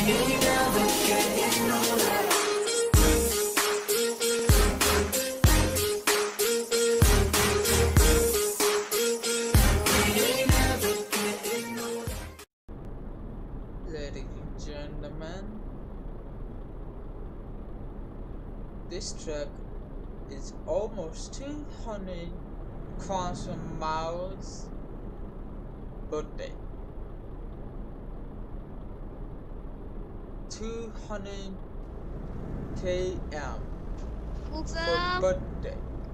Ladies and gentlemen, this truck is almost 200,000 miles birthday. 200 km for birthday.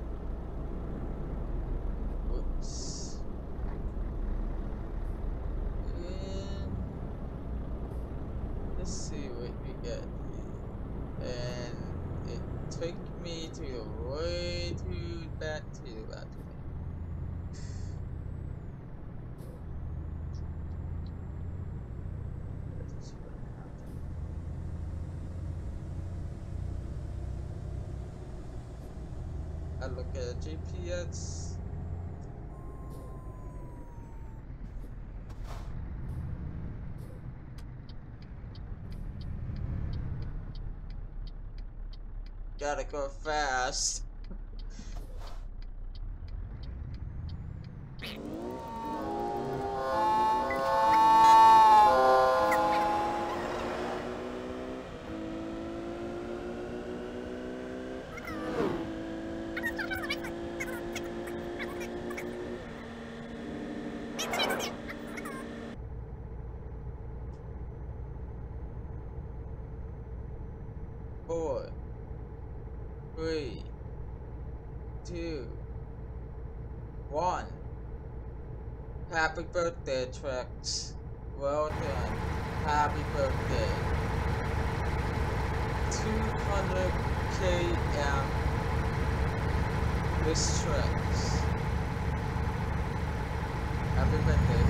Oops. And let's see what we get. And it took me to the way to back to the bathroom. I look at GPS. Gotta go fast. Four, 3, 2, 1. Happy birthday, trucks. Well done. Happy birthday. 200 km with trucks. Happy birthday.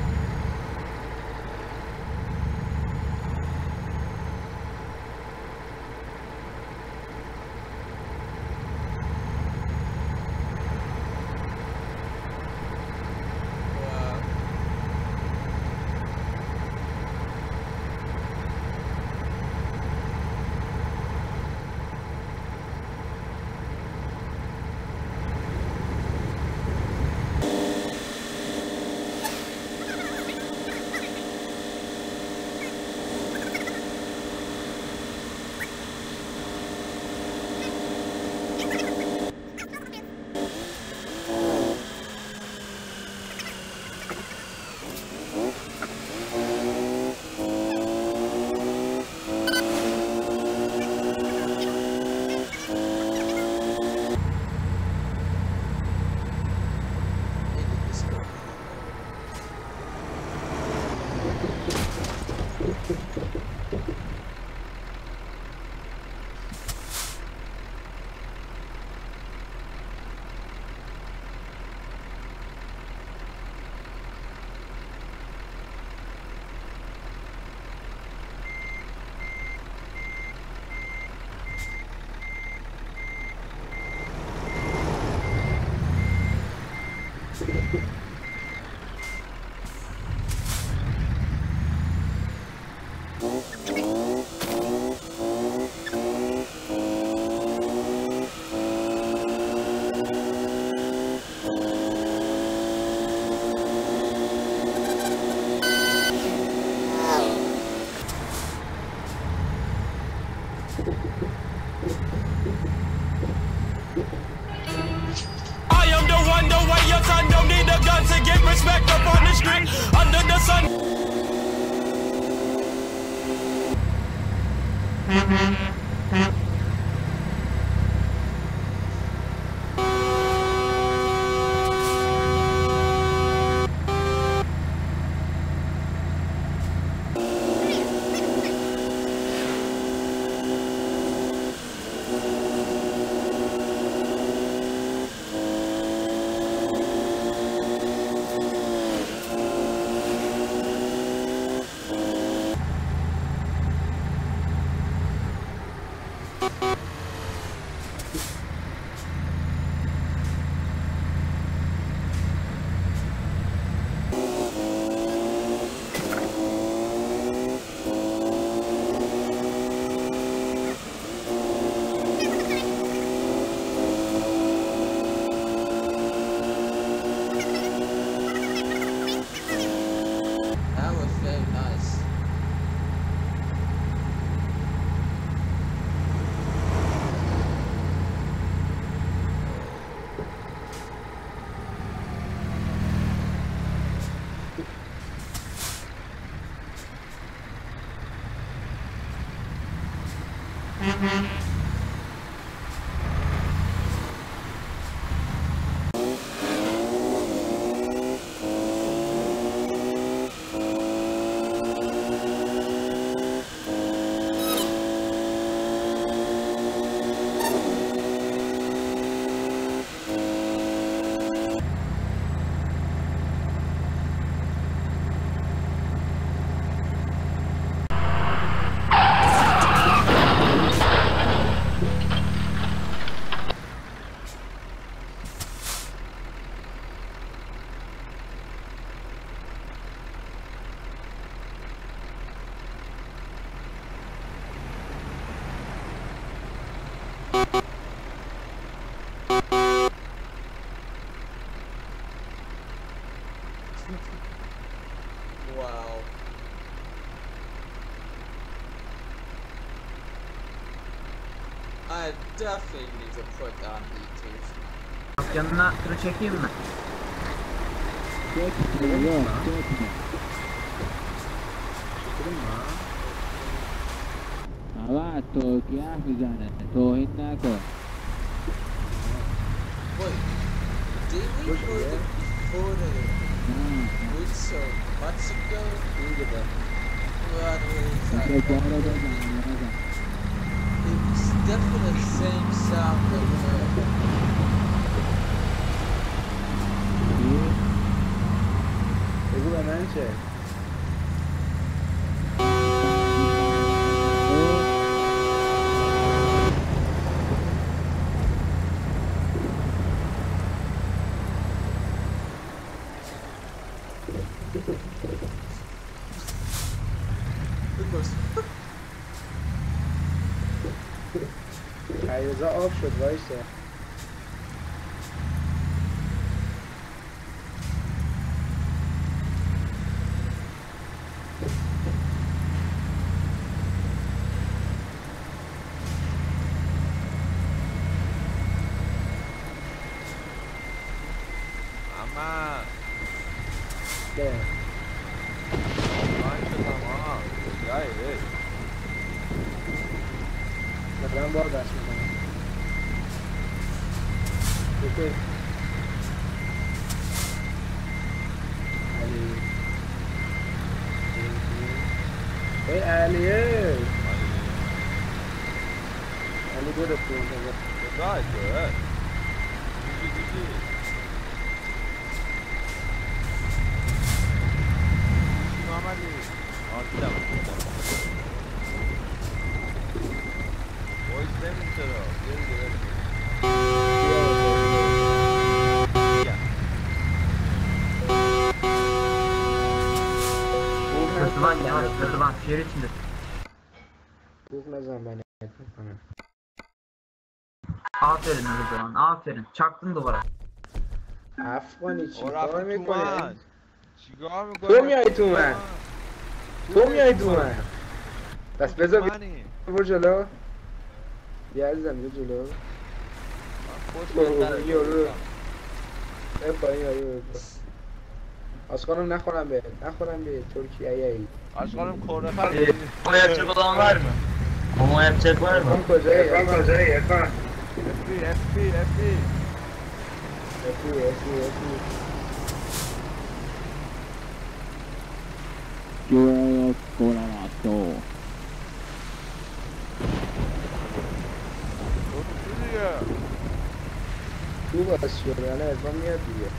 I am the one, the way your son don't need a gun to get respect up on the street under the sun. Wow. I definitely need to put on Bluetooth. Yanına tırı çekeyim mi? Çekme yok çekme. آقا توقیه حرف میزنه توهین نکن Wait, did we put it before the week so much ago? What was that? It's definitely the same sound that we heard. بگو به من چه؟ علیرضا آف شد وایسه اما ده من شدم ها جایی مثلا بار دست میکنم اوکی علی ای علیه علی برو کنه Right, good. Normally, دیدم وایس نمیم چرا Rıdvan ya, Rıdvan şehir içinde. Buz ne zaman ben ettim sana. Aferin Rıdvan, aferin. Çaktın duvara. افغانی چی رفت کار تو میکنه؟ من چیکار میکنی؟ تو میای تو من تو میای تو من بس بذار منی برو جلو بیا عزیزم بیا جلو یورو پایین یورو آسخانم نخورم به ترکیه ای آشقالم کره خیلی Koma yapacak olan var mı? Koma yapacak var mı? ارفان کجایی؟ ارفان FP Yo colorado تو باز شده الان ارفان میاد دیگه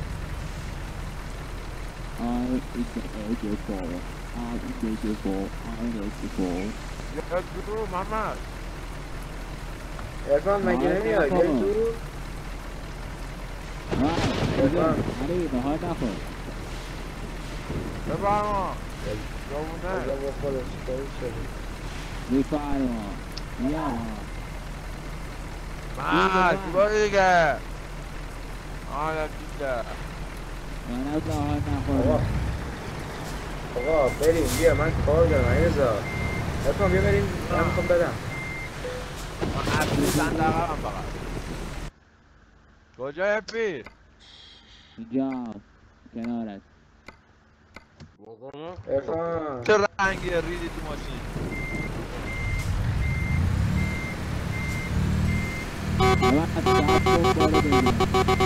یا درو محمد ارفان مگه نمیاد بیای تو ارفان ببرما جوونه ازا با خودش کاری شده محمد برو دیگه آره دیگه آقا بریم بیا من کار دارم علیرضا ارفان بیا بریم من میخوام بدم من اصلی صندقه هم فقط کجا اپی؟ اینجا کنارت ارفان چه رنگی ریدی تو ماشین آقا صبر کن بارو بگیرم.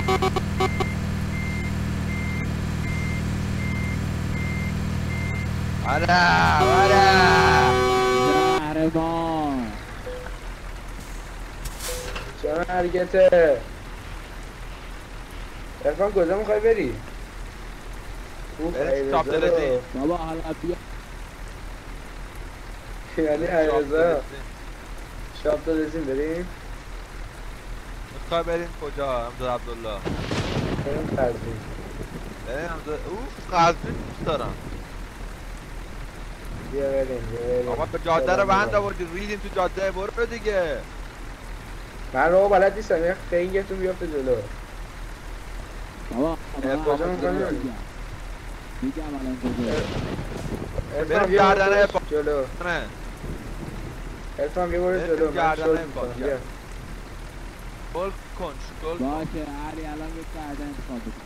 آره زهرمان چه حرکته؟ ارفان کجا میخوای بری؟ اوف بریم علیرضا شاپ دلزین. رو. بابا حالا بیا یعنی علیرضا شاپ دلزین بریم؟ میخوای بریم کجا امزاد عبدالله؟ بریم قزوین. بریم امزاد اوف قزوین دوست دارم. بیا بریم آقا به جاده رو بند آوردی ریدیم تو جاده برو دیگه. من رو بلد نیستم یه خنگتون بیافته جلو. بابا کجا می‌خوای بری؟ میگم الان کجا ارفان بریم بیا گردنه برو با- جلو. نه ارفان بیا برو بریم جلو من گردنه شل با- میکنم بیا. شل کن شل کن باشه علی الان یک قعده انتخاب بکن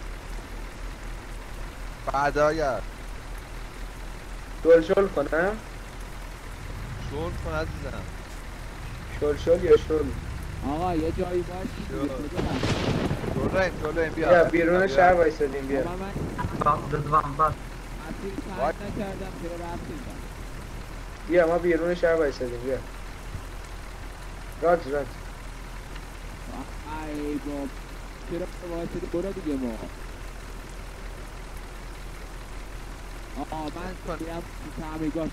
بعداگر شل کنم؟ شل کن عزیزم. شل یا شل؟ آقا یه جایی باش شلیم بیا بیرون شهر وایسادیم بیا. بابا من Bas Rıdvan bas. اصیل وای. سعی نکردم چرا رفتیم بیا ما بیرون شهر وایسادیم بیا. رات ای باب چرا واسه برو دیگه ما من میرم تو تعمیرگاه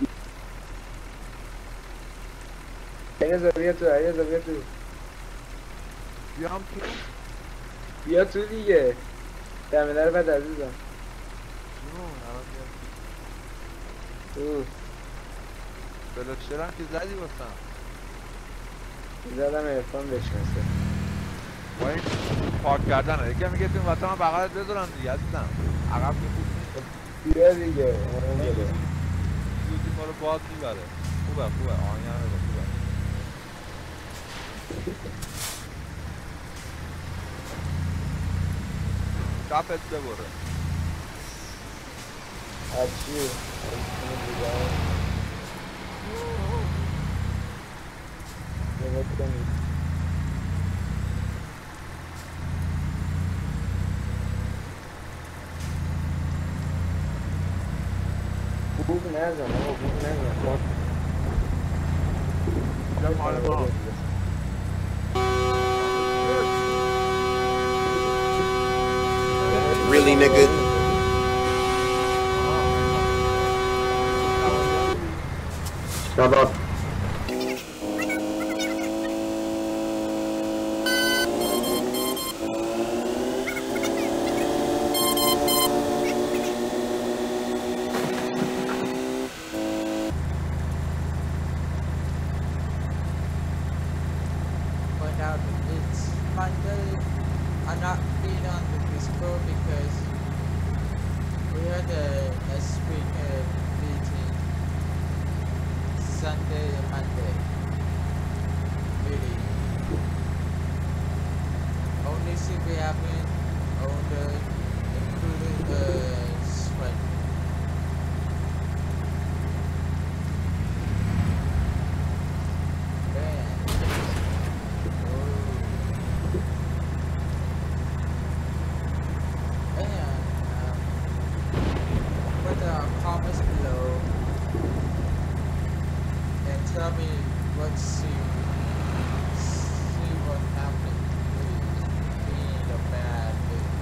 علیرضا بیا تو علیرضا بیا تو. بیام تو بیا تو دیگه. دمیده رو بد عزیزم. الان میام. اوه بلوچرم که زدی واسم زدم ارفان بشناسه. با این پارک کردنه یکی میگه تو واسه من بغلت بذارم دیگه عزیزم عقب که خوب نیست. بیا دیگه اون بده. زودی ما رو باد میبره. خوبه آینه رو خوبه. چپت ببره. از چی؟ نگاه کنید. بوق نزن آقا بوق نزن. اینجا مال ما. Really, nigga? شباب point out it's Monday. I'm not being on the Discord because we had a speaker meeting Sunday and Monday. Really. Only thing we haven't ordered including the sweat. Put the comments below and tell me what see what happened with being a bad thing.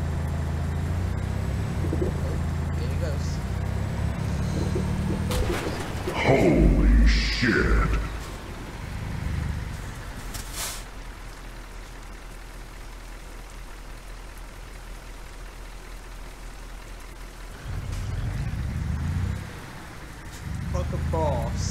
Oh, there it goes. Holy shit. Fuck a boss.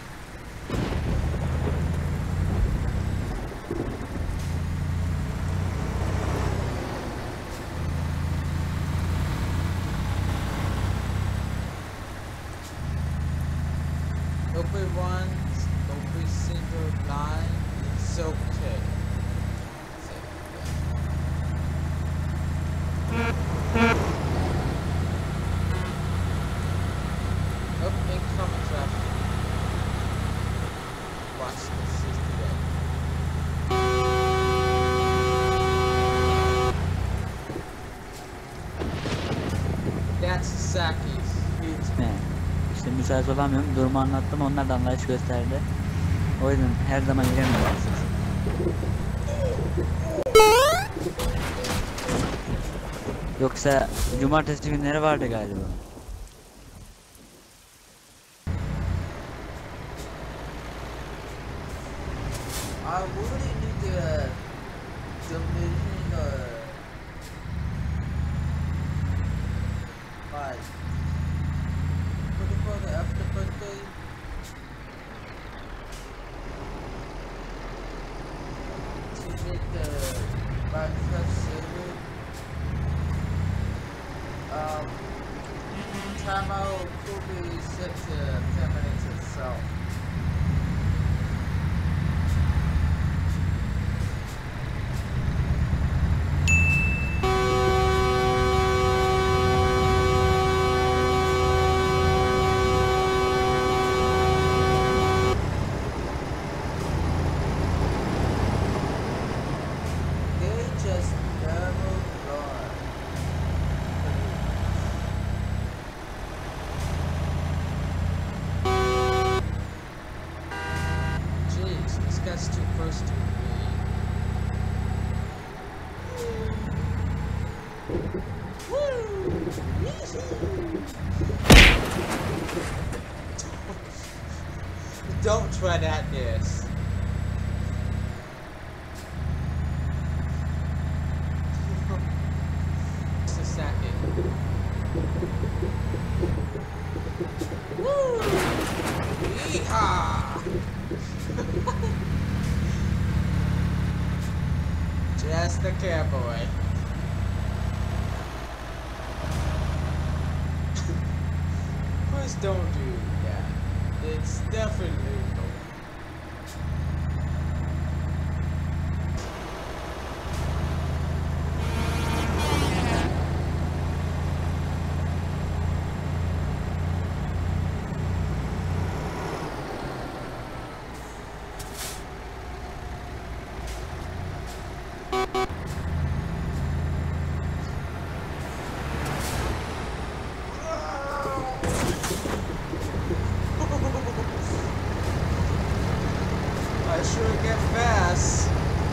Every single line is okay. Opening common traffic. Watch this is today. müsait olamıyorum. Durumu anlattım. Onlar da anlayış gösterdi. O yüzden her zaman giremiyorum. Yoksa cumartesi günleri vardı galiba. I really need to division like what do you call the after birthday? To make the Minecraft server. Timeout could be set to 10 minutes itself. Don't tread at this. Just a second. Woo! Yeehaw! Just the cowboy. Please don't do that. It's definitely legal. I sure get fast.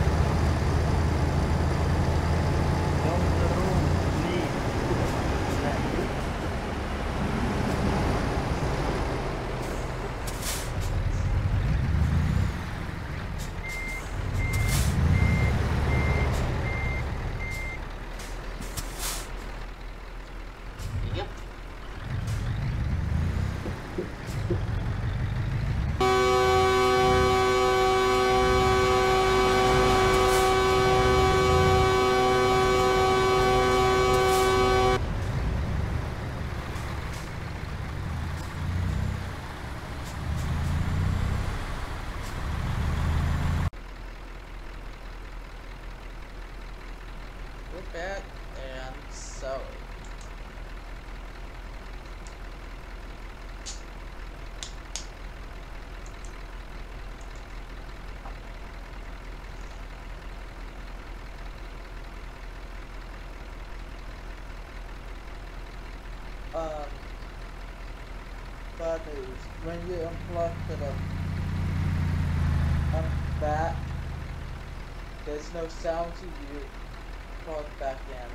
Yep. We're back and so bad news. When you unplug that, there's no sound to you plug back in.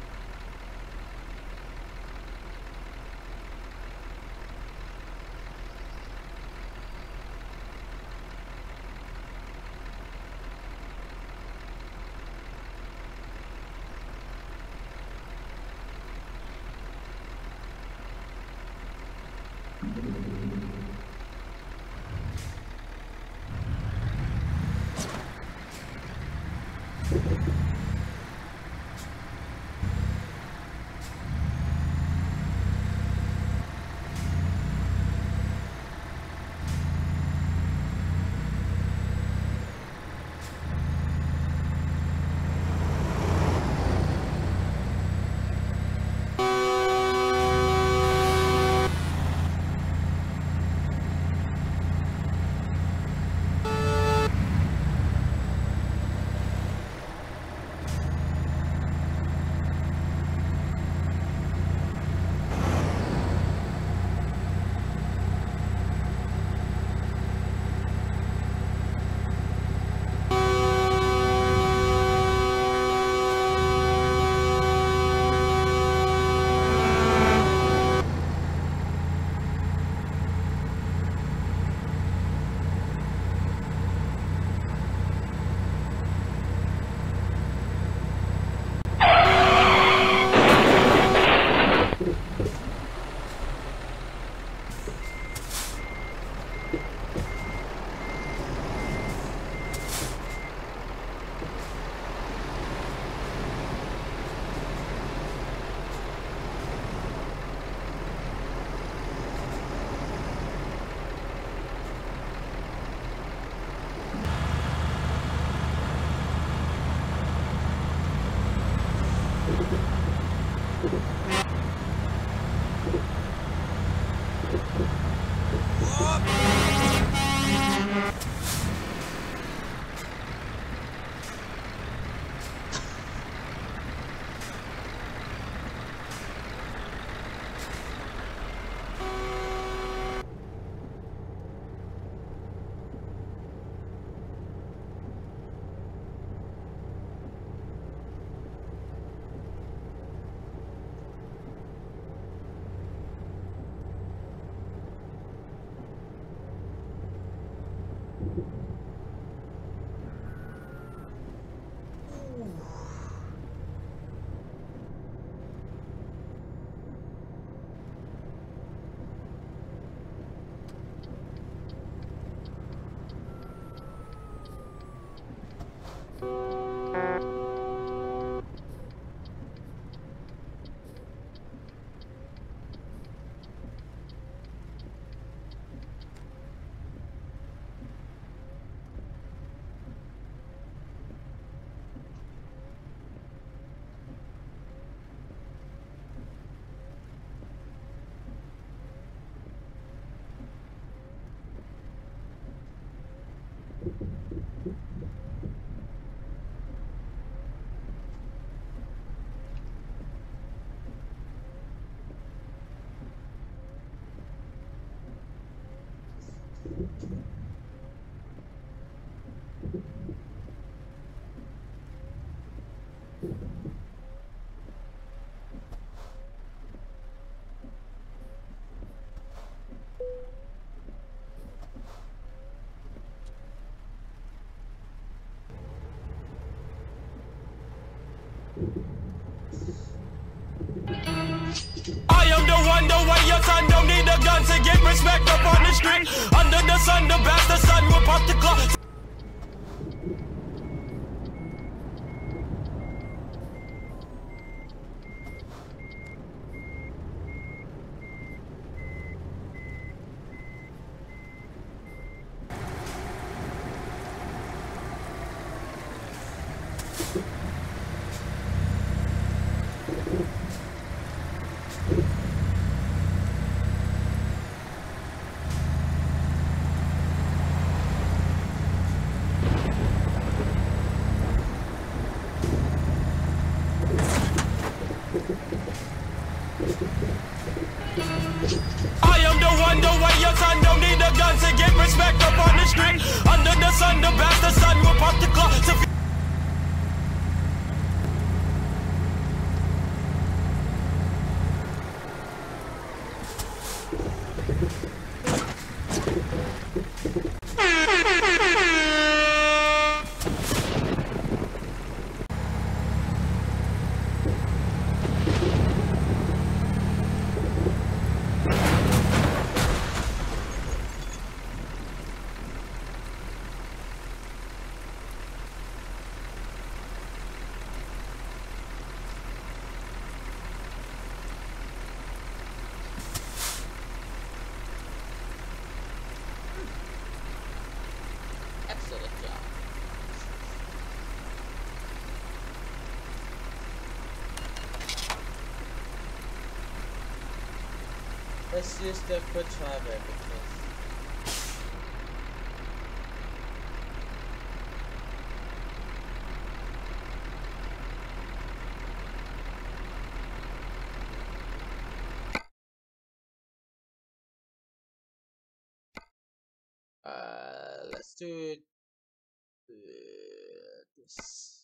I am the one, the way your son don't need a gun to get respect up on the street. Under the sun, the bastard son will pop the clock. I am the one, the way your son don't need a gun to get respect up on the street. Under the sun, the bastard son will pop the clock. Excellent job. Let's use the quick driver because let's do this.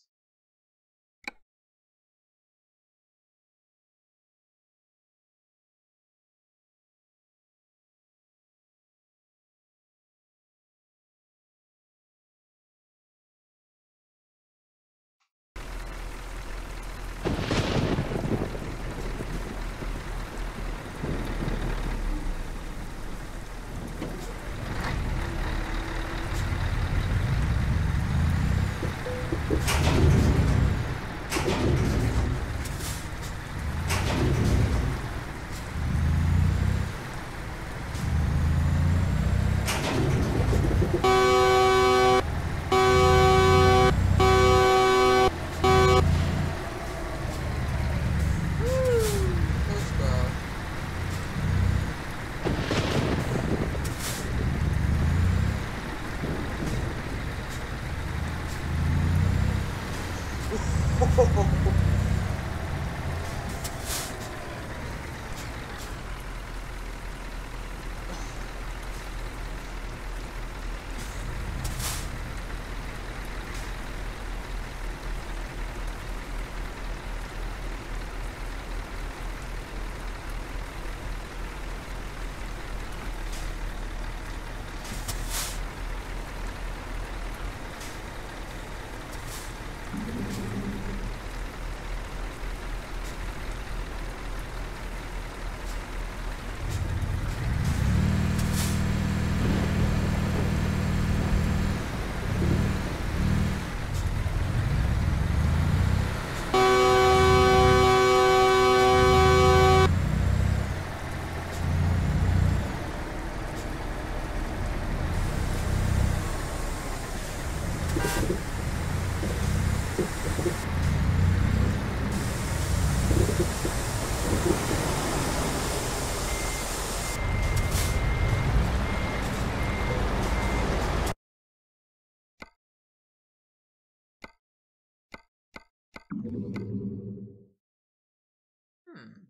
Hmm.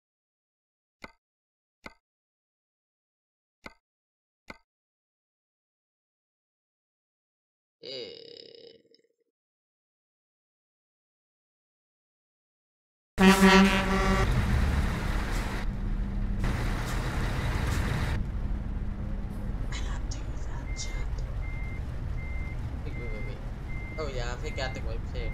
Eh. Wait. Oh yeah, I forgot the website.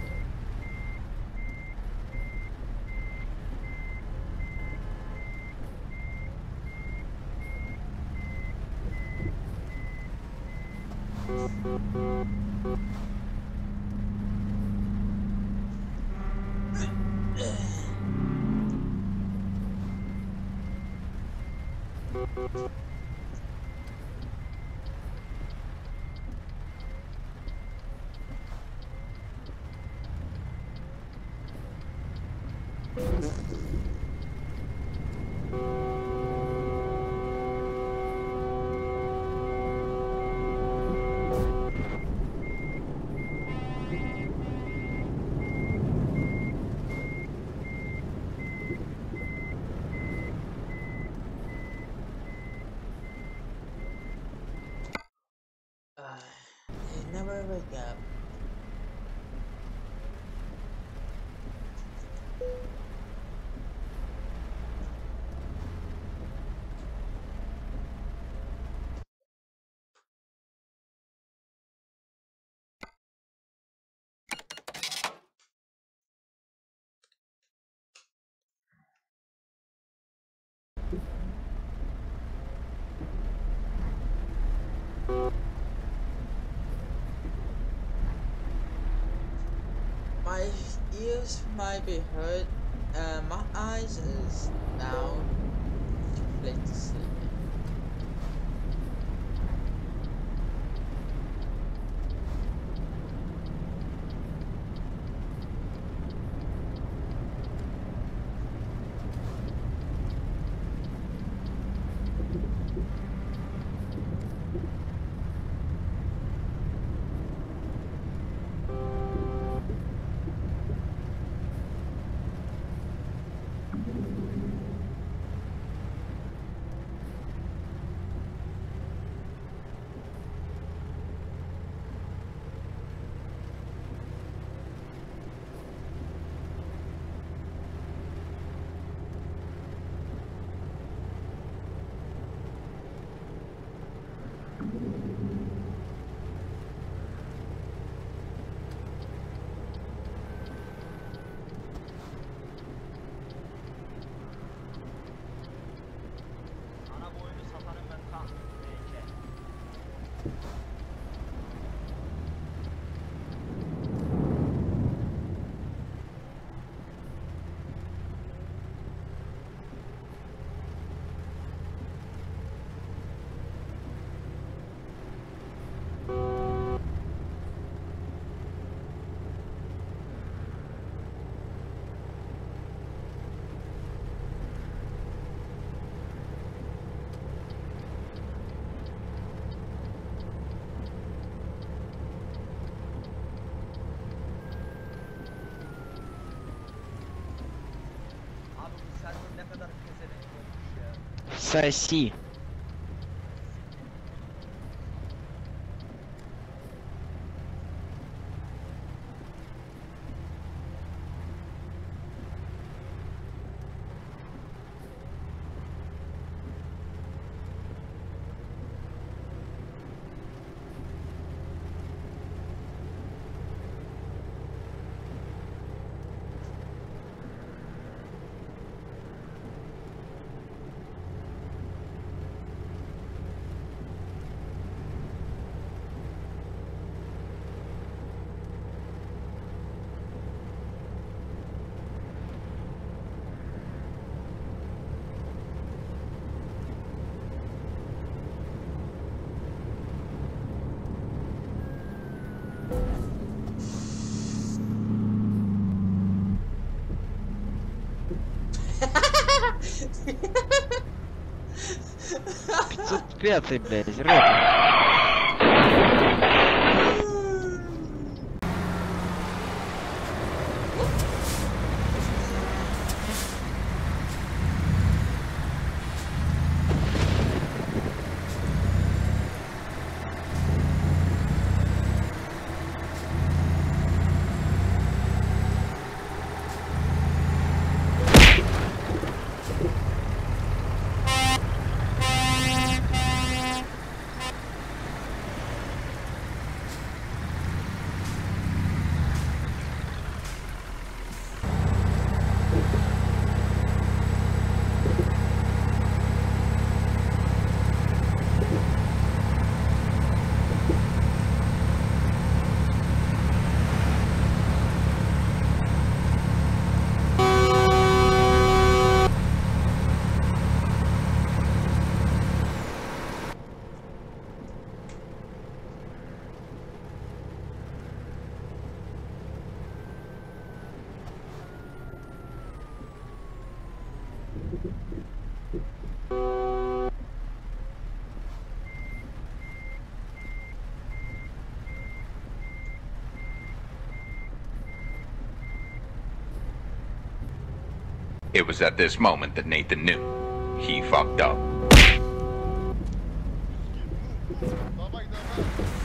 It never wake up. My ears might be hurt. My eyes is now late to sleep. Соси. Пятый, блядь, рэп. It was at this moment that Nathan knew he fucked up. Давай, давай.